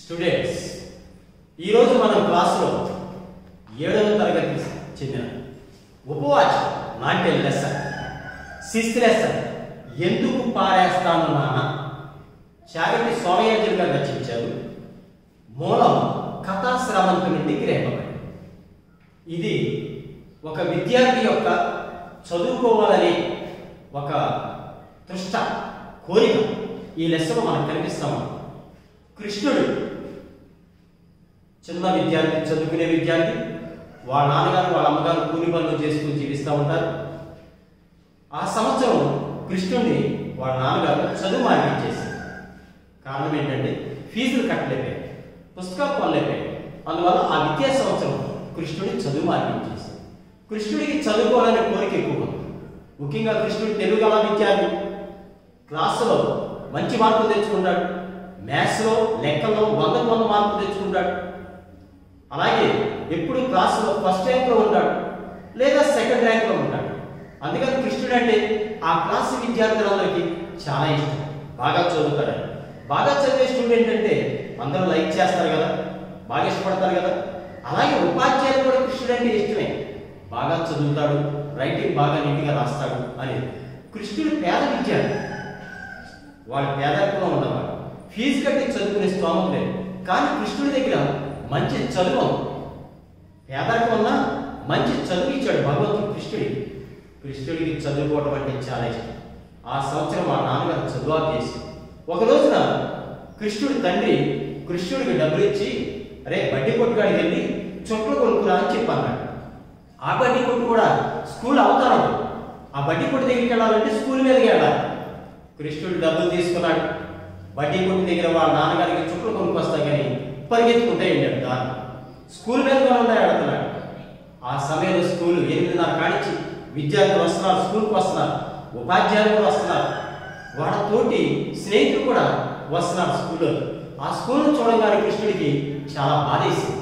Students ఈరోజు మనం క్లాసులో 7వ తరగతికి చెందిన ఉపవాచం నాట్య లెసన్ సిక్స్త్ లెసన్ ఎందుకు పారేస్తాను నాన్న చాగంటి సోమయాజులు గారు రచించారు. మూలం కథాశ్రవంతి నుండి గ్రహింపబడింది. ఇది ఒక విద్యార్థి యొక్క చదువుకోవాలని ఒక తృష్ట కోరిక ఈ లెసన్లో మనకు కనిపిస్తాము. కృష్ణుడు చిన్న విద్యార్థి, చదువుకునే విద్యార్థి, వాళ్ళ నాన్నగారు వాళ్ళ అమ్మగారు కూలి పనులు చేసుకుని జీవిస్తూ ఉంటారు. ఆ సంవత్సరం కృష్ణుడిని వాళ్ళ నాన్నగారు చదువు మానిపించేసి కారణం ఏంటంటే ఫీజులు కట్టలేకపోయాయి, పుస్తకాలు కొనలేకపోయాయి. అందువల్ల ఆ విద్యా సంవత్సరం కృష్ణుడిని చదువు మానిపించేసి కృష్ణుడికి చదువుకోవాలనే కోరిక ఎక్కువ. ముఖ్యంగా కృష్ణుడు తెలుగు గల విద్యార్థి, క్లాసులో మంచి మార్కులు తెచ్చుకుంటాడు, మ్యాథ్స్లో లెక్కల్లో 100 మార్కులు తెచ్చుకుంటాడు. అలాగే ఎప్పుడు క్లాసులో ఫస్ట్ ర్యాంక్లో ఉంటాడు లేదా సెకండ్ ర్యాంక్లో ఉంటాడు. అందుకని కృష్ణుడు అంటే ఆ క్లాసు విద్యార్థులందరికీ చాలా ఇష్టం. బాగా చదువుతాడు. బాగా చదివే స్టూడెంట్ అంటే అందరూ లైక్ చేస్తారు కదా, బాగా ఇష్టపడతారు కదా. అలాగే ఉపాధ్యాయులు కూడా కృష్ణుడు అంటే ఇష్టమే. బాగా చదువుతాడు, రైటింగ్ బాగా నీట్గా రాస్తాడు అని. కృష్ణుడు పేద విద్యార్థి, వాళ్ళ పేదరికంలో ఉన్నవాడు, ఫీజు కట్టి చదువుకునే స్తోమం లేదు. కానీ కృష్ణుడి దగ్గర మంచి చదువు, పేదరికం ఉన్నా మంచి చదువు ఇచ్చాడు భగవంతుడు కృష్ణుడికి. కృష్ణుడికి చదువుకోవడం అంటే చాలా ఇష్టం. ఆ సంవత్సరం మా నాన్నగారు చదువు చేసి ఒక రోజున కృష్ణుడి తండ్రి కృష్ణుడికి డబ్బులు ఇచ్చి, అరే బడ్డీ కొట్టుకాడికి వెళ్ళి చొట్లు కొనుక్కురా అని చెప్పి అన్నాడు. ఆ బడ్డీ కొట్టు కూడా స్కూల్ అవతారం. ఆ బడ్డీ కొట్టు దగ్గరికి వెళ్ళాలంటే స్కూల్ మీదకి వెళ్ళాలి. కృష్ణుడు డబ్బులు తీసుకున్నాడు. బడ్డీ కొట్టు దగ్గర వాళ్ళ నాన్నగారికి చుట్లు కొనుక్కొస్తాయి కానీ పరిగెత్తుకుంటే వెళ్ళాడు. దాన్ని స్కూల్ మీద కూడా వెళ్తున్నాడు. ఆ సమయంలో స్కూల్ 8:30 కానించి విద్యార్థులు వస్తున్నారు, స్కూల్కి వస్తున్నారు, ఉపాధ్యాయులు కూడా వస్తున్నారు, వాళ్ళతోటి స్నేహితులు కూడా వస్తున్నారు స్కూల్లో. ఆ స్కూల్ను చూడగానే కృష్ణుడికి చాలా బాధేసింది.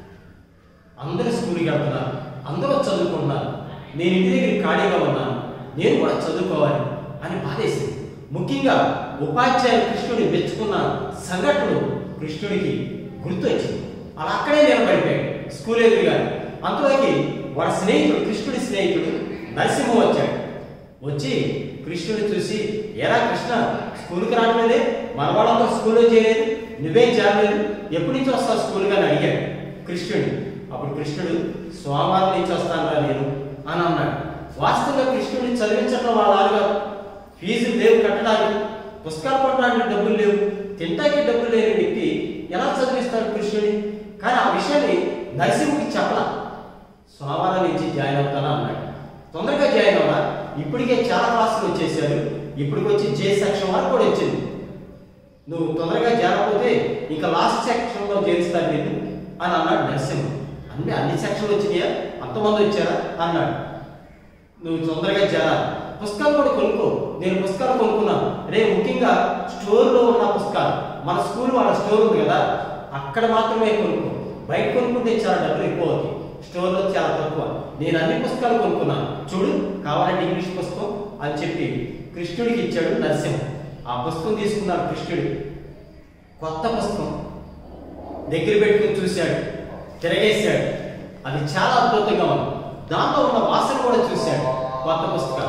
అందరూ స్కూల్కి వెళ్తున్నారు, అందరూ చదువుకుంటున్నారు, నేను ఇంటి దగ్గర ఖాళీగా ఉన్నాను, నేను కూడా చదువుకోవాలి అని బాధేసింది. ముఖ్యంగా ఉపాధ్యాయులు కృష్ణుడిని మెచ్చుకున్న సంఘటనలు కృష్ణుడికి గుర్తొచ్చింది. అలా అక్కడే నిలబడిపోయాడు స్కూల్ ఎదురుగా. అంతలోకి వాడి స్నేహితుడు, కృష్ణుడి స్నేహితుడు నరసింహ వచ్చాడు. వచ్చి కృష్ణుడిని చూసి, ఎరా కృష్ణ, స్కూల్కి రావట్లేదే, మన వాళ్ళంతా స్కూల్లో చేయలేదు, నువ్వేం చేరలేదు, ఎప్పటి నుంచి వస్తావు స్కూల్కి అని అడిగాడు కృష్ణుడు. అప్పుడు కృష్ణుడు, సోమవారం నుంచి వస్తానురా నేను అని అన్నాడు. వాస్తవంగా కృష్ణుడిని చదివించడం వాళ్ళ నాన్నగారు ఫీజులు లేవు కట్టడానికి, పుస్తకాలు కొట్టడానికి డబ్బులు లేవు, తింటానికి డబ్బులు లేని వ్యక్తి ఎలా చదివిస్తాడు కృష్ణుడిని? కానీ ఆ విషయాన్ని నరసింహుడికి చెప్పలా. సోమవారం నుంచి జాయిన్ అవుతానా అన్నాడు. తొందరగా జాయిన్ అవునా, ఇప్పటికే చాలా క్లాసులు వచ్చేసారు, ఇప్పటికి వచ్చి జే సెక్షన్ వరకు కూడా వచ్చింది, నువ్వు తొందరగా చేరకపోతే ఇంకా లాస్ట్ సెక్షన్లో చేరుస్తాను నేను అని అన్నాడు నరసింహుడు. అన్ని సెక్షన్లు వచ్చినాయా, అంతమంది వచ్చారా అన్నాడు. నువ్వు తొందరగా చేరాలి, పుస్తకాలు కూడా కొనుక్కో, నేను పుస్తకాలు కొనుక్కున్నాను రే. ముఖ్యంగా స్టోర్లో ఉన్న పుస్తకాలు, మన స్కూల్ వాళ్ళ స్టోర్ ఉంది కదా, అక్కడ మాత్రమే కొనుక్కో, బయట కొనుక్కుంటే చాలా డబ్బులు ఎక్కువ అవుతాయి, స్టోర్లో చాలా తక్కువ. నేను అన్ని పుస్తకాలు కొనుక్కున్నాను, చూడు కావాలంటే ఇంగ్లీష్ పుస్తకం అని చెప్పి కృష్ణుడికి ఇచ్చాడు నరసింహ. ఆ పుస్తకం తీసుకున్నాడు కృష్ణుడు. కొత్త పుస్తకం దగ్గర పెట్టుకుని చూశాడు, తిరగేశాడు. అది చాలా అద్భుతంగా ఉంది. దాంట్లో ఉన్న వాసన కూడా చూశాడు. కొత్త పుస్తకాలు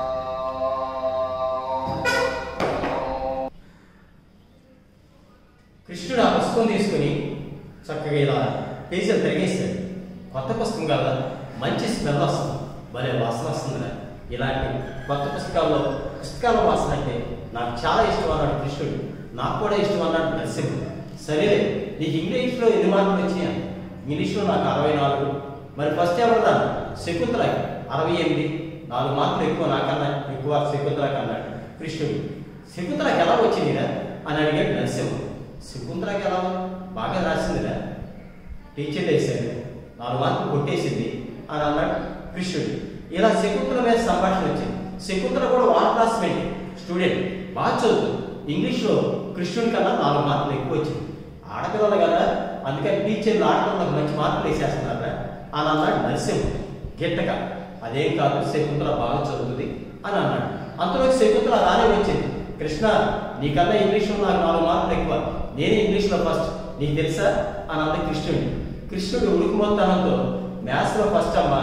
కృష్ణుడు ఆ పుస్తకం తీసుకుని చక్కగా ఇలా పేజీలు తిరిగేశాడు. కొత్త పుస్తకం కదా, మంచి స్మెల్ వస్తుంది, భలే వాసన వస్తుందిరా. ఇలాంటి కొత్త పుస్తకాల వాసన అంటే నాకు చాలా ఇష్టం అన్నాడు కృష్ణుడు. నాకు కూడా ఇష్టం అన్నాడు నరసింహుడు. సరేలే, నీకు ఇంగ్లీష్లో ఎన్ని మార్కులు వచ్చినాయా? ఇంగ్లీష్లో నాకు 64. మరి ఫస్ట్ ఎవరుదా? శకుంతలకి 68, 4 మార్కులు ఎక్కువ, నాకన్నా ఎక్కువ శకుంతలకి అన్నాడు కృష్ణుడు. శకుంతలకి ఎలా వచ్చిందిరా అని అడిగాడు నరసింహుడు. శకుంతలకి ఎలా బాగా రాసిందిరా, టీచర్ వేసాడు, 4 మార్కులు కొట్టేసింది అని అన్నాడు కృష్ణుడు. ఇలా శకుంతల మీద సంభాషణ వచ్చింది. శకుంతల కూడా వాళ్ళ క్లాస్మేట్ స్టూడెంట్, బాగా చదువుతుంది. ఇంగ్లీష్లో కృష్ణుడి కన్నా 4 మార్కులు ఎక్కువ వచ్చింది. ఆడపిల్లలు కదా, అందుకని టీచర్లు ఆడపిల్లలకు మంచి మార్కులు వేసేస్తున్నారా అని అన్నాడు నరసింహుడు గట్టిగా. అదేం కాదు, శకుంతల బాగా చదువుతుంది అని అన్నాడు. అంతలో శకుంతల రానే వచ్చింది. కృష్ణ, నీకన్నా ఇంగ్లీష్లో నాకు 4 మార్కులు ఎక్కువ, నేనే ఇంగ్లీష్లో ఫస్ట్, నీకు తెలుసా అని అంది కృష్ణుడు. కృష్ణుడు ఉడుకుమోత్తనంతో మ్యాథ్స్లో ఫస్ట్ అమ్మ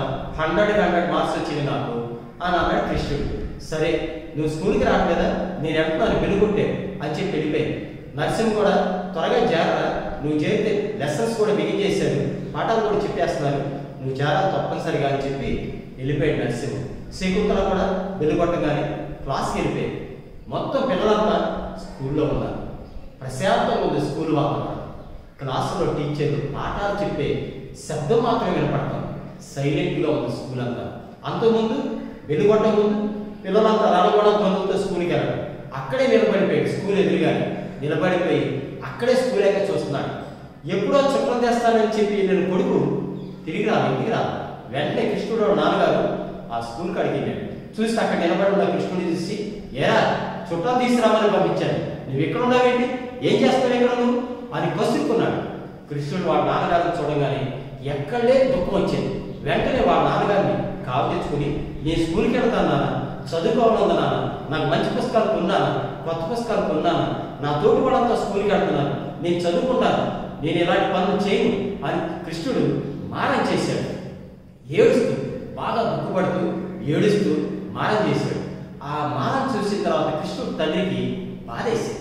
100 మార్క్స్ వచ్చింది నాకు అని అన్నాడు కృష్ణుడు. సరే నువ్వు స్కూల్కి రావట్లేదా, నేను వెళ్తున్నాను వెలుగుంటే అని చెప్పి వెళ్ళిపోయింది. నర్సింగ్ కూడా త్వరగా చేరరా, నువ్వు చేరితే లెసన్స్ కూడా బిగిన్ చేశారు, పాఠాలు కూడా చెప్పేస్తున్నారు, నువ్వు చేరాలి తప్పనిసరిగా అని చెప్పి వెళ్ళిపోయాడు నర్సింగ్. శకుంతల కూడా వెలుగొట్టగానే క్లాస్కి వెళ్ళిపోయింది. మొత్తం పిల్లలంతా స్కూల్లో ఉన్నారు. ప్రశాంతంగా ఉంది స్కూల్ వాతావరణం. క్లాసులో టీచర్లు పాఠాలు చెప్పే శబ్దం మాత్రమే వినపడతాం. సైలెంట్గా ఉంది స్కూల్ అంతా. అంతకుముందు వెలుగొట్ట ముందు పిల్లలంతా రాలగొడం బంధువులతో స్కూల్కి వెళ్ళడం. అక్కడే నిలబడిపోయాడు, స్కూల్ ఎదురుగానే నిలబడిపోయి అక్కడే స్కూల్ అయితే చూస్తున్నాడు. ఎప్పుడో చుట్టం తెస్తానని చెప్పి నేను కొడుకు తిరిగి రాదు, ఇంటికి రాదు. వెంటనే కృష్ణుడు నాన్నగారు ఆ స్కూల్ కాడికి వెళ్ళాడు. చూసి అక్కడ నిలబడి ఉన్న కృష్ణుడిని చూసి, ఏరా చుట్టం తీసుకురామని పంపించాను, నువ్వు ఎక్కడ ఉన్నావేంటి, ఏం చేస్తావు ఇక్కడ నువ్వు అని కసుక్కున్నాడు. కృష్ణుడు వాళ్ళ నాన్నగారిని చూడగానే ఎక్కడే దుఃఖం వచ్చింది. వెంటనే వాళ్ళ నాన్నగారిని కావు తెచ్చుకుని, నేను స్కూల్కి వెళ్తాను నాన్న, చదువుకోవాలన్నా నాన్న, నాకు మంచి పుస్తకాలు కొన్నాను, కొత్త పుస్తకాలు కొన్నాను, నా తోటి వాళ్ళంతా స్కూల్కి వెళ్తున్నాను, నేను చదువుకుంటాను, నేను ఇలాంటి పనులు చేయను అని కృష్ణుడు మారం చేశాడు. ఏడుస్తూ బాగా దుఃఖపడుతూ ఏడుస్తూ మారం చేశాడు. ఆ మారం చూసిన తర్వాత కృష్ణుడు తండ్రికి బాధేసింది.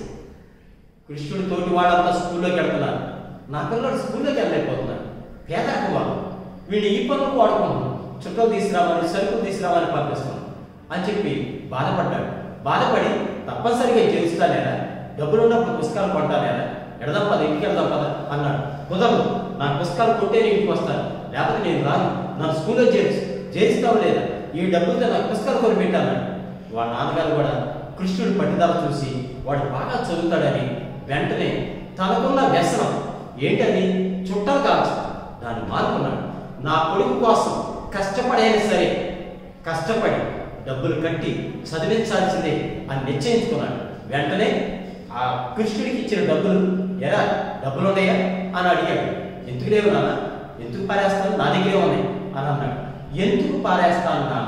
కృష్ణుడు తోటి వాళ్ళంతా స్కూల్లోకి వెళ్తున్నారు, నా పిల్లలు స్కూల్లోకి వెళ్ళలేకపోతున్నాడు, పేదరికం వాళ్ళు, వీళ్ళు ఈ పనులకు వాడుకుంటున్నాం, చుట్టలు తీసుకురామని సరుకులు తీసుకురామని పంపిస్తున్నాం అని చెప్పి బాధపడ్డాడు. బాధపడి తప్పనిసరిగా చేస్తానేనా, డబ్బులు ఉన్నప్పుడు పుస్తకాలు కొంటానేనా, ఎడదాం పద ఇంటికి వెళ్దాం పద అన్నాడు. కుదరదు, నా పుస్తకాలు కొంటే నేను ఇంటికి వస్తాను, లేకపోతే నేను రాను, నా స్కూల్లో చేరుస్తావు లేదా, ఈ డబ్బులతో నాకు పుస్తకాలు కొని పెట్టాన్నాడు. వాళ్ళ నాన్నగారు కూడా కృష్ణుడి పట్టుదల చూసి వాడు బాగా చదువుతాడని వెంటనే తనకున్న వ్యసనం ఏంటని చుట్టాలు కావచ్చు దాన్ని మానుకున్నాడు. నా కొడుకు కోసం కష్టపడైనా సరే కష్టపడి డబ్బులు కట్టి చదివించాల్సిందే అని నిశ్చయించుకున్నాడు. వెంటనే ఆ కృష్ణుడికి ఇచ్చిన డబ్బులు, ఎరా డబ్బులు ఉన్నాయా అని అడిగాడు. ఎందుకు లేవు నాన్న, ఎందుకు పారేస్తాను, నా దగ్గరే ఉన్నాయి అని అన్నాడు. ఎందుకు పారేస్తాను నాన్న,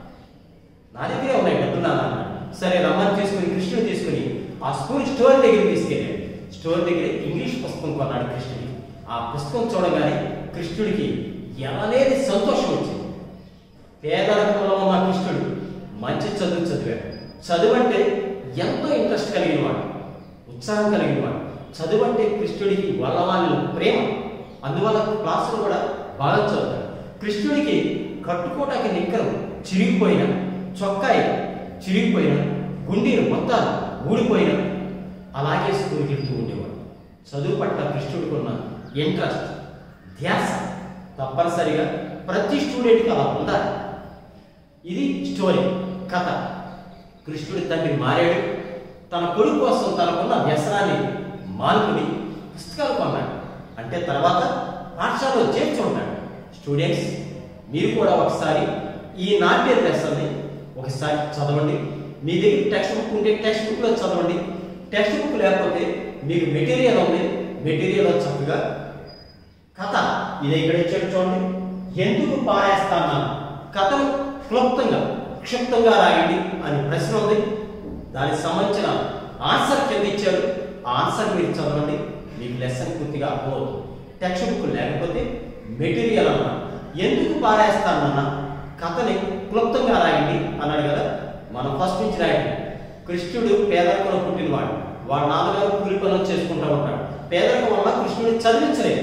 నా దగ్గరే ఉన్నాయి డబ్బులు నాన్న అన్నాడు. సరే రమ్మని తీసుకుని కృష్ణుడు తీసుకుని ఆ స్కూల్ స్టోర్ దగ్గర తీసుకెళ్ళాడు. స్టోర్ దగ్గర ఇంగ్లీష్ పుస్తకం కొన్నాడు కృష్ణుడికి. ఆ పుస్తకం చూడగానే కృష్ణుడికి ఎలానేది సంతోషం వచ్చింది. పేదరికంలో ఉన్న కృష్ణుడు మంచి చదువు చదివాడు. చదువు అంటే ఎంతో ఇంట్రెస్ట్ కలిగిన వాడు, ఉత్సాహం కలిగిన వాడు. చదువు అంటే కృష్ణుడికి వల్లవాళ్ళ ప్రేమ. అందువల్ల క్లాసులు కూడా బాగా చదువుతాడు. కృష్ణుడికి కట్టుకోవటానికి నిక్కరు చిరిగిపోయిన, చొక్కాయి చిరిగిపోయిన, గుండీలు మొత్తాలు ఊడిపోయిన అలాగే స్కూల్కి వెళ్తూ ఉండేవాడు. చదువు పట్ల కృష్ణుడికి ఉన్న ఇంట్రెస్ట్, ధ్యాస తప్పనిసరిగా ప్రతి స్టూడెంట్కి అలా ఉండాలి. ఇది స్టోరీ, కథ. కృష్ణుడి తండ్రి మారాడు. తన కొడుకు కోసం తనకున్న వ్యసనాన్ని మానుకుని పుస్తకాలు కొన్నాడు. అంటే తర్వాత పాఠశాలలో చేర్చుకుంటాడు. స్టూడెంట్స్, మీరు కూడా ఒకసారి ఈ నాట్య లెసన్ని ఒకసారి చదవండి. మీ దగ్గర టెక్స్ట్ బుక్ ఉంటే టెక్స్ట్ బుక్లో చదవండి. టెక్స్ట్ బుక్ లేకపోతే మీకు మెటీరియల్ ఉంది, మెటీరియల్లో చక్కగా కథ ఇది ఇక్కడ ఇచ్చాడు చూడండి. ఎందుకు పారేస్తాను కథను క్షుప్తంగా రాయండి అని ప్రశ్న ఉంది. దానికి సంబంధించిన ఆన్సర్ కింద ఇచ్చారు. ఆ ఆన్సర్ మీరు చదవండి, మీకు లెసన్ పూర్తిగా అర్థమవుతుంది. టెక్స్ట్ బుక్ లేకపోతే మెటీరియల్ అన్నా ఎందుకు పారేస్తానన్నా కథని క్లుప్తంగా రాయండి అన్నాడు కదా. మనం ఫస్ట్ నుంచి రాయండి. కృష్ణుడు పేదరికంలో పుట్టినవాడు. వాళ్ళ నాన్నగారు కూలి పనులు చేసుకుంటూ ఉంటాడు. పేదరికం వల్ల కృష్ణుడిని చదివించలేదు.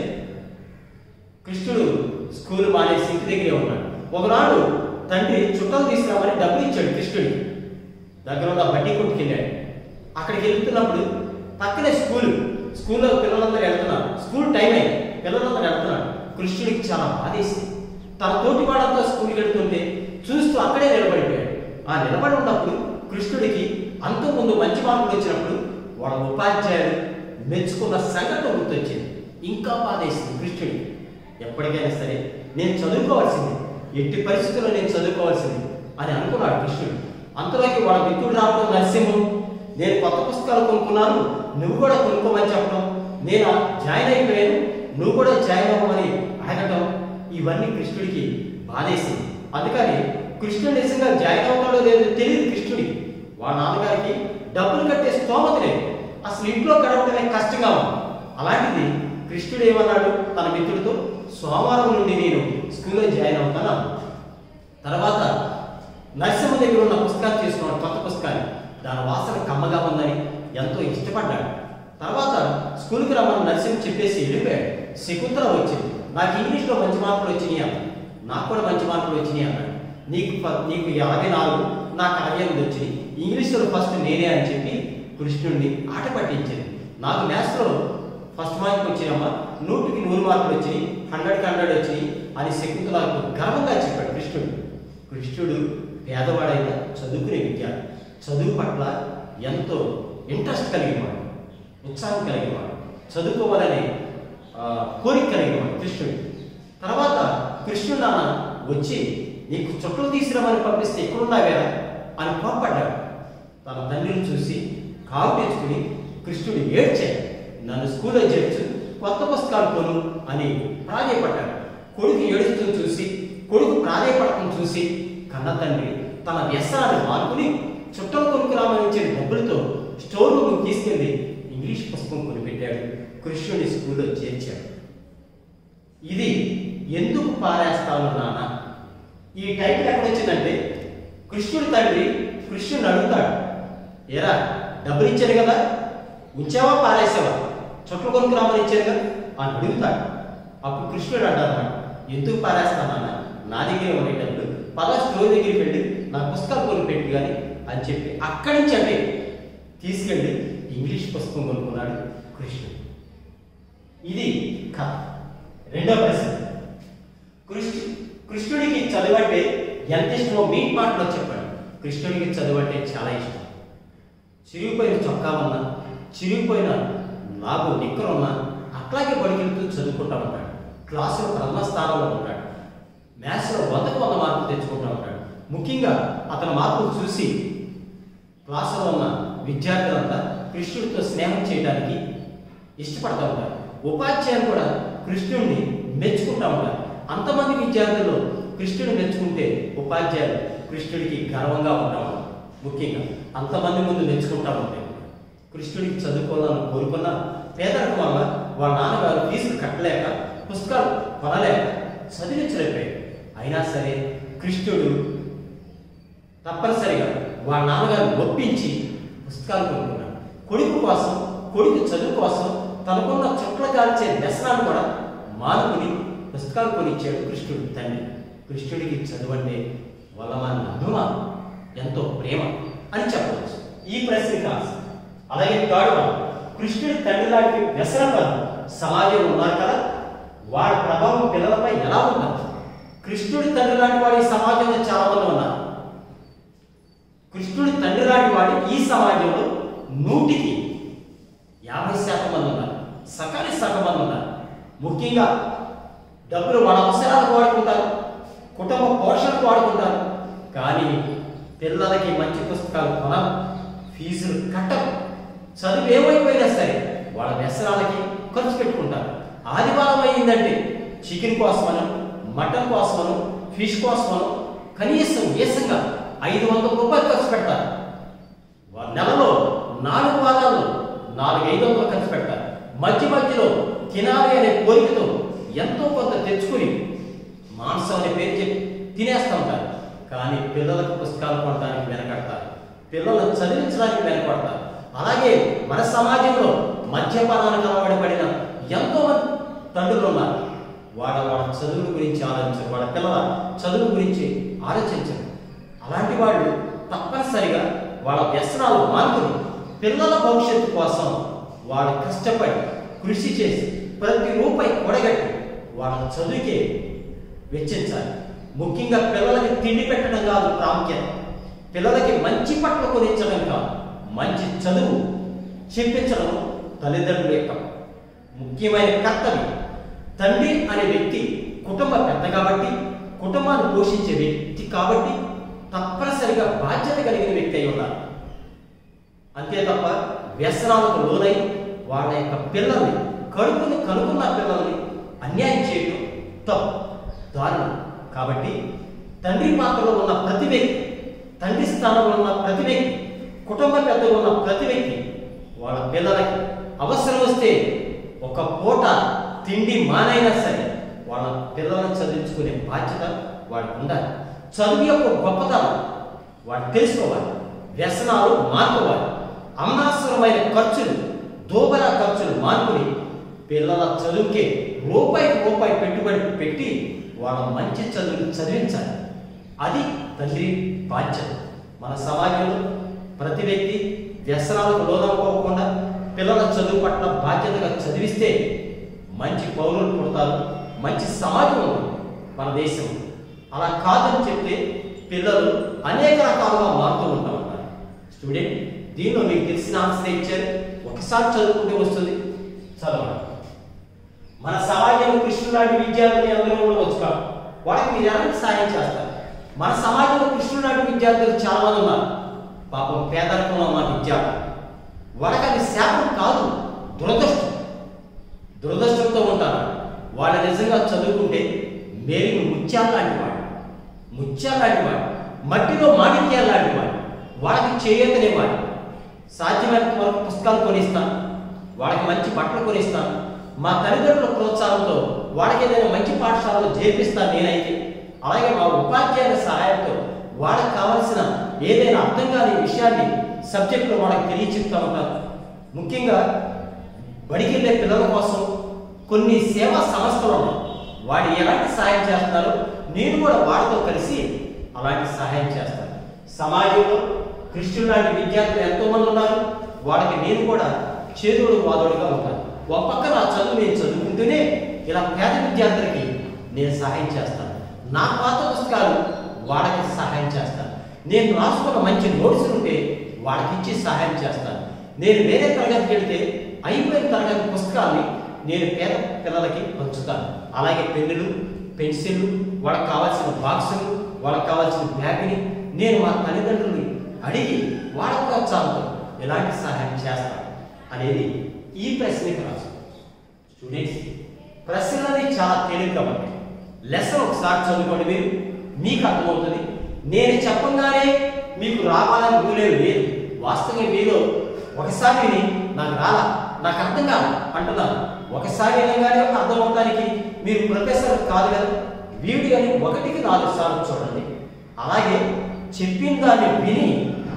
కృష్ణుడు స్కూల్ మానేసి ఇంటి దగ్గరే ఉన్నాడు. ఒకనాడు తండ్రి చుట్టాలు తీసుకురామని డబ్బులు ఇచ్చాడు కృష్ణుడికి. దగ్గర ఉన్న బడ్డీ కొట్టుకు వెళ్ళాడు. అక్కడికి వెళ్తున్నప్పుడు పక్కనే స్కూల్లో పిల్లలందరూ వెళ్తున్నారు. స్కూల్ టైం అయింది, పిల్లలందరూ వెళ్తున్నారు. కృష్ణుడికి చాలా బాధేసింది. తన తోటి వాళ్ళంతా స్కూల్కి వెళ్తుంటే చూస్తూ అక్కడే నిలబడిపోయాడు. ఆ నిలబడి ఉన్నప్పుడు కృష్ణుడికి అంతకుముందు మంచి మార్కులు వచ్చినప్పుడు వాళ్ళ ఉపాధ్యాయులు మెచ్చుకున్న సంఘటన గుర్తొచ్చింది. ఇంకా బాధేసింది కృష్ణుడికి. ఎప్పటికైనా సరే నేను చదువుకోవాల్సింది, ఎట్టి పరిస్థితుల్లో నేను చదువుకోవాల్సింది అని అనుకున్నాడు కృష్ణుడు. అంతలోకి వాళ్ళ మిత్రుడు రావడం నరసింహం, నేను కొత్త పుస్తకాలు కొనుక్కున్నాను, నువ్వు కూడా కొనుక్కోమని చెప్పడం, నేను జాయిన్ అయిపోయాను, నువ్వు కూడా జాయిన్ అవ్వమని అడగటం, ఇవన్నీ కృష్ణుడికి బాధేసింది. అందుకని కృష్ణుడు నిజంగా జాయిన్ అవుతాడో లేదో తెలియదు కృష్ణుడికి. వాళ్ళ నాన్నగారికి డబ్బులు కట్టే స్తోమత లేదు, అసలు ఇంట్లో గడవడమే కష్టంగా ఉంది. అలాంటిది కృష్ణుడు ఏమన్నాడు తన మిత్రుడితో, సోమవారం నుండి నేను స్కూల్లో జాయిన్ అవుతాను అన్నాడు. తర్వాత నరసింహ దగ్గర ఉన్న పుస్తకాన్ని తీసుకున్నాడు, కొత్త పుస్తకాన్ని. దాని వాసన కమ్మగా ఉందని ఎంతో ఇష్టపడ్డాడు. తర్వాత స్కూల్కి రమ్మని నరసింహ చెప్పేసి వెళ్ళిపోయాడు. శకుంతల వచ్చింది, నాకు ఇంగ్లీష్లో మంచి మార్కులు వచ్చినాయి అన్నాడు. నాకు కూడా మంచి మార్కులు వచ్చినాయి అన్నాడు. నీకు 54, నాకు 68 వచ్చినాయి, ఇంగ్లీష్లో ఫస్ట్ నేనే అని చెప్పి కృష్ణుడిని ఆట పట్టించింది. నాకు మ్యాథ్స్లో ఫస్ట్ మార్క్ వచ్చినాయమ్మా, 100కి 100 మార్కులు వచ్చినాయి, 100కి 100 వచ్చినాయి అని శకుంతలకు గర్వంగా చెప్పాడు కృష్ణుడు. కృష్ణుడు పేదవాడైన చదువుకునే విద్యార్థి, చదువు పట్ల ఎంతో ఇంట్రెస్ట్ కలిగినవాడు, ఉత్సాహం కలిగినవాడు, చదువుకోవాలనే కోరిక కలిగినవాడు కృష్ణుడు. తర్వాత కృష్ణుడు నాన్న వచ్చి నీకు చుట్టలు తీసుకురామని పంపిస్తే ఎక్కడున్నావేరా అని కోప్పడ్డాడు. తన తండ్రిని చూసి కావు తెచ్చుకుని కృష్ణుడు ఏడ్చాడు. నన్ను స్కూల్లో చేర్చు, కొత్త పుస్తకాలు కొను అని ప్రాధేయపడ్డాడు. కొడుకు ఏడుస్తూ చూసి, కొడుకు ప్రాధేయపడటం చూసి కన్న తండ్రి తన వ్యసనాన్ని మానుకుని చుట్టలు కొనుక్కురామని ఇచ్చిన డబ్బులతో స్టోర్ రూమ్ తీసుకెళ్లి ఇంగ్లీష్ పుస్తకం కొనిపెట్టాడు. కృష్ణుడిని స్కూల్లో చేర్చాడు. ఇది ఎందుకు పారేస్తాను నాన్న? ఈ టైటిల్ ఎక్కడ వచ్చిందంటే, కృష్ణుడి తండ్రి కృష్ణుడిని అడుగుతాడు, ఏరా డబ్బులు ఇచ్చాను కదా, ఉంచావా పారేసావా, చుట్టలు కొనుక్కురామని ఇచ్చాను కదా అని అడుగుతాడు. అప్పుడు కృష్ణుడు అంటాడు, ఎందుకు పారేస్తానన్నా, నా దగ్గర ఉండే డబ్బులు పద స్టోర్ దగ్గరికి వెళ్ళి నా పుస్తకాలు కొనిపెట్టి కానీ అని చెప్పి అక్కడి నుంచి అంటే తీసుకెళ్ళి ఇంగ్లీష్ పుస్తకం కొనుక్కున్నాడు కృష్ణుడు. ఇది కథ. రెండో ప్రశ్న, కృష్ణుడికి చదువంటే ఎంత ఇష్టమో మీ మాటలో చెప్పాడు. కృష్ణుడికి చదువంటే చాలా ఇష్టం. చిరిగిపోయిన చొక్కా ఉన్నా, చిరిగిపోయిన లాగు నిక్కరు ఉన్నా అట్లాగే బడికెళ్తూ చదువుకుంటా ఉంటాడు. క్లాసులో ప్రథమ స్థానంలో ఉంటాడు. మ్యాథ్స్లో 100కు 100 మార్కులు తెచ్చుకుంటూ ఉంటాడు. ముఖ్యంగా అతని మార్కులు చూసి క్లాసులో ఉన్న విద్యార్థులంతా కృష్ణుడితో స్నేహం చేయడానికి ఇష్టపడతా ఉంటారు. ఉపాధ్యాయులు కూడా కృష్ణుడిని మెచ్చుకుంటా ఉంటారు. అంతమంది విద్యార్థులు కృష్ణుడిని మెచ్చుకుంటే ఉపాధ్యాయులు కృష్ణుడికి గర్వంగా ఉంటా ఉంటారు. ముఖ్యంగా అంతమంది ముందు మెచ్చుకుంటా ఉంటారు. కృష్ణుడికి చదువుకోవాలని కోరుకున్న పేదరికం వల్ల వాళ్ళ నాన్నగారు ఫీజులు కట్టలేక, పుస్తకాలు కొనలేక చదివించలేకపోయాడు. అయినా సరే కృష్ణుడు తప్పనిసరిగా వాళ్ళ నాన్నగారు ఒప్పించి పుస్తకాలు కొనుక్కున్నాడు. కొడుకు కోసం, కొడుకు చదువు కోసం తనకున్న చుట్ల కాల్చే వ్యసనాన్ని కూడా మానుకుని పుస్తకాలు కొనిచ్చాడు కృష్ణుడు తండ్రి. కృష్ణుడికి చదువు అంటే వల్లమాన అభిమానం, ఎంతో ప్రేమ అని చెప్పవచ్చు. ఈ ప్రశ్న కాదు. అలాగే థర్డ్ వన్, కృష్ణుడి తండ్రి లాంటి వ్యసనపరులు సమాజంలో ఉన్నారు కదా, వాడి ప్రభావం పిల్లలపై ఎలా ఉంటుంది? కృష్ణుడి తండ్రి లాంటి వాడు ఈ సమాజంలో చాలా మంది ఉన్నారు. కృష్ణుడి తండ్రి లాంటి వాడు ఈ సమాజంలో 100కి 50% మంది ఉన్నారు. సకాలి సగం మంది ఉన్నారు. ముఖ్యంగా డబ్బులు వాళ్ళ అవసరాలకు వాడుకుంటారు, కుటుంబ పోషణకు వాడుకుంటారు. కానీ పిల్లలకి మంచి పుస్తకాలు కొనరు, ఫీజులు కట్టరు. చదువు ఏమైపోయినా సరే వాళ్ళ వ్యసనాలకి ఖర్చు పెట్టుకుంటారు. ఆదివారం అయిందంటే చికెన్ కోసమను, మటన్ కోసమను, ఫిష్ కోసమను కనీసం ఏసంగా 500 రూపాయలు ఖర్చు పెడతారు. నెలలో 4 వారాల్లో 400-500 ఖర్చు పెడతారు. మధ్యలో తినాలి అనే కోరికతో ఎంతో కొంత తెచ్చుకుని మాంసం అనే పేరు చెప్పి తినేస్తూ ఉంటారు. కానీ పిల్లలకు పుస్తకాలు కొనడానికి వెనకడతారు, పిల్లలను చదివించడానికి వెనకడతారు. అలాగే మన సమాజంలో మద్యపానానికి అలవాటు పడిన ఎంతో మంది తండ్రులు ఉన్నారు. వాళ్ళ చదువుల గురించి ఆలోచించరు, వాళ్ళ పిల్లల చదువు గురించి ఆలోచించరు. అలాంటి వాళ్ళు తప్పనిసరిగా వాళ్ళ వ్యసనాలు మానుకుని పిల్లల భవిష్యత్తు కోసం వాళ్ళు కష్టపడి కృషి చేసి ప్రతి రూపాయి కూడగట్టి వాళ్ళ చదువుకే వెచ్చించాలి. ముఖ్యంగా పిల్లలకి తిండి పెట్టడం కాదు ప్రాముఖ్యత, పిల్లలకి మంచి పట్ల కొనించడం కాదు, మంచి చదువు చెప్పించడం తల్లిదండ్రుల యొక్క ముఖ్యమైన కర్తవ్యం. తండ్రి అనే వ్యక్తి కుటుంబ పెద్ద కాబట్టి, కుటుంబాన్ని పోషించే వ్యక్తి కాబట్టి తప్పనిసరిగా బాధ్యత కలిగిన వ్యక్తి అయి ఉన్నారు. అంతే తప్ప వ్యసనాలకు లోనై వాళ్ళ యొక్క పిల్లల్ని, కడుపుని కనుక్కున్న పిల్లల్ని అన్యాయం చేయడం తప్పు, దారుణం. కాబట్టి తండ్రి పాత్రలో ఉన్న ప్రతి వ్యక్తి, తండ్రి స్థానంలో ఉన్న ప్రతి వ్యక్తి, కుటుంబ పెద్దగా ఉన్న ప్రతి వ్యక్తి వాళ్ళ పిల్లలకి అవసరం వస్తే ఒక పూట తిండి మానైనా సరే వాళ్ళ పిల్లలను చదివించుకునే బాధ్యత వాడికి ఉండాలి. చదువు యొక్క గొప్పతనం వాడు తెలుసుకోవాలి. వ్యసనాలు మానుకోవాలి. అనవసరమైన ఖర్చులు, దోబరా ఖర్చులు మానుకుని పిల్లల చదువుకే రూపాయికి రూపాయి పెట్టుబడి పెట్టి వాళ్ళ మంచి చదువులు చదివించాలి. అది తండ్రి బాధ్యత. మన సమాజంలో ప్రతి వ్యక్తి వ్యసనాలకు లోనవ్వకుండా పిల్లల చదువు పట్ల బాధ్యతగా చదివిస్తే మంచి పౌరులు పుడతారు, మంచి సమాజం ఉంటుంది మన దేశం. అలా కాదని చెప్తే పిల్లలు అనేక రకాలుగా మారుతూ ఉంటా ఉంటారు. స్టూడెంట్, దీనిలో మీకు తెలిసిన ఆన్సర్ ఇచ్చారు, ఒకసారి చదువుకుంటే వస్తుంది, చదవండి. మన సమాజంలో కృష్ణుడు లాంటి విద్యార్థులు అందరూ ఉండవచ్చు కాదు, వాళ్ళకి మీరు ఎలాంటి సాయం చేస్తారు? మన సమాజంలో కృష్ణుడు లాంటి విద్యార్థులు చాలా మంది ఉన్నారు. పాపం పేదరికంలో మా విద్యార్థులు, వాళ్ళకి అది శాపం కాదు, దురదృష్టం. దురదృష్టంతో ఉంటారు. వాళ్ళు నిజంగా చదువుకుంటే మేరీ ముత్యాలు లాంటి వాడు, ముత్యాలు లాంటి వాడు, మట్టిలో మాణిక్యాలు లాంటి వాడు, వాళ్ళకి చేయతనేవాడు. సాధ్యమైనంత వరకు పుస్తకాలు కొనిస్తాను, వాళ్ళకి మంచి బట్టలు కొనిస్తాను, మా తల్లిదండ్రుల ప్రోత్సాహంతో వాళ్ళకి ఏదైనా మంచి పాఠశాలలో చేర్పిస్తాను నేనైతే. అలాగే మా ఉపాధ్యాయుల సహాయంతో వాళ్ళకి కావాల్సిన ఏదైనా అర్థం కాని విషయాన్ని సబ్జెక్టులో వాళ్ళకి తెలియచెప్తా ఉంటాను. ముఖ్యంగా బడికి వెళ్ళే పిల్లల కోసం కొన్ని సేవా సంస్థలు ఉన్నాయి. వాడు ఎలాంటి సహాయం చేస్తారో నేను కూడా వాడితో కలిసి అలాంటి సహాయం చేస్తాను. సమాజంలో క్రిస్టియన్ లాంటి విద్యార్థులు ఎంతోమంది ఉన్నారు. వాళ్ళకి నేను కూడా చేదోడు వాదోడుగా ఉంటాను. ఒక పక్క నా చదువు నేను చదువుకుంటూనే ఇలా పేద విద్యార్థులకి నేను సహాయం చేస్తాను. నా పాత పుస్తకాలు వాళ్ళకి సహాయం చేస్తాను. నేను రాసుకున్న మంచి నోట్స్ ఉంటే వాళ్ళకి ఇచ్చి సహాయం చేస్తాను. నేను వేరే తరగతికి వెళితే అయిపోయిన తరగతి పుస్తకాన్ని నేను పేద పిల్లలకి పంచుతాను. అలాగే పెన్నులు, పెన్సిళ్ళు, వాళ్ళకి కావాల్సిన బాక్సులు, వాళ్ళకి కావాల్సిన బ్యాగ్ని నేను మా తల్లిదండ్రులని అడిగి వాళ్ళ ప్రోత్సాహంతో ఎలాంటి సహాయం చేస్తాను అనేది ఈ ప్రశ్నకి రాసు. స్టూడెంట్స్, ప్రశ్నలది చాలా తేలిగ్గా ఉంటాయి. లెసన్ ఒకసారి చదువుకోండి, మీరు మీకు అర్థమవుతుంది. నేను చెప్పగానే మీకు రావాలని రూలేం లేదు. వాస్తవంగా మీరు ఒకసారి విని నాకు రాలా, నాకు అర్థం కాదు అంటున్నారు. ఒకసారి వినగానే అర్థం అవడానికి మీరు ప్రొఫెసర్ కాదు కదా. వీడియోని 1కి 4 సార్లు చూడండి. అలాగే చెప్పిన దాన్ని విని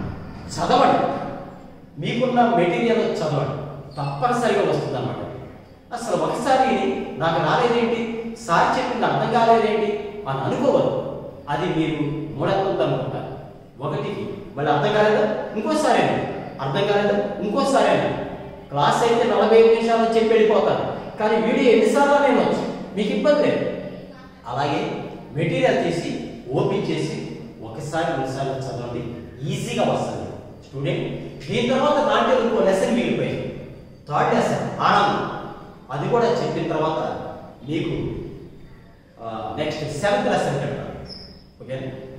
చదవండి. మీకున్న మెటీరియల్ చదవండి, తప్పనిసరిగా వస్తుంది అన్నమాట. అసలు ఒకసారి నాకు రాలేదేంటి, సార్ చెప్పింది అర్థం కాలేదేంటి అని అనుకోవద్దు. అది మీరు మూఢత్వంతో అనుకుంటారు. 1కి మళ్ళీ అర్థం కాలేదా, ఇంకోసారి అర్థం కాలేదా, ఇంకోసారి క్లాస్ అయితే 45 నిమిషాలు చెప్పి వెళ్ళిపోతాను. కానీ వీడియో ఎన్నిసార్లు నేను వచ్చు, మీకు ఇబ్బంది లేదు. అలాగే మెటీరియల్ తీసి ఓపెన్ చేసి 1సారి 2సార్లు చదవండి, ఈజీగా వస్తుంది. స్టూడెంట్, దీని తర్వాత దాంట్లో ఇంకో లెసన్ మిగిలిపోయింది, 3rd లెసన్ ఆనందం. అది కూడా చెప్పిన తర్వాత మీకు నెక్స్ట్ 7th లెసన్ పెడతాను. ఓకే.